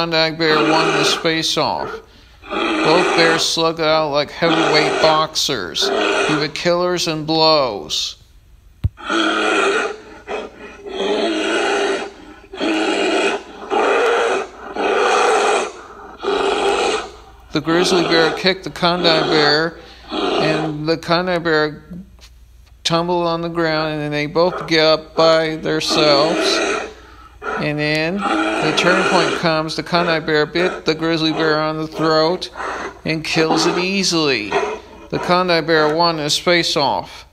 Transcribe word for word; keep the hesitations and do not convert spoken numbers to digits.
Kodiak bear won this face-off. Both bears slugged it out like heavyweight boxers, with killers and blows. The grizzly bear kicked the Kodiak bear, and the Kodiak bear tumbled on the ground, and then they both get up by themselves. And then the turning point comes. The Kodiak bear bit the grizzly bear on the throat and kills it easily. The Kodiak bear won this face-off.